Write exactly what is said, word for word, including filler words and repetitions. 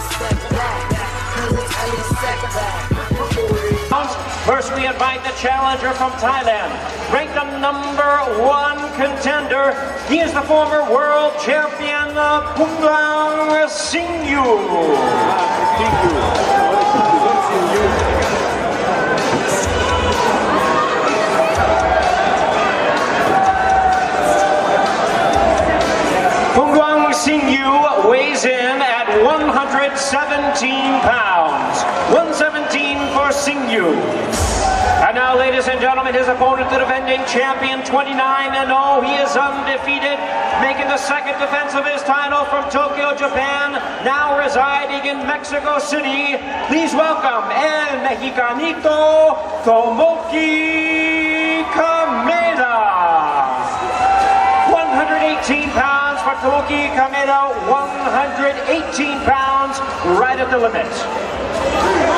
First, we invite the challenger from Thailand, ranked the number one contender. He is the former world champion, uh, Pungluang Singyu. Pungluang Singyu weighs in at one hundred seventeen pounds. one seventeen for Singyu. And now, ladies and gentlemen, his opponent, the defending champion, twenty-nine and oh. He is undefeated, making the second defense of his title from Tokyo, Japan, now residing in Mexico City. Please welcome El Mexicanito, Tomoki Kameda. one hundred eighteen pounds for Tomoki Kameda, one hundred eighteen pounds, right at the limit.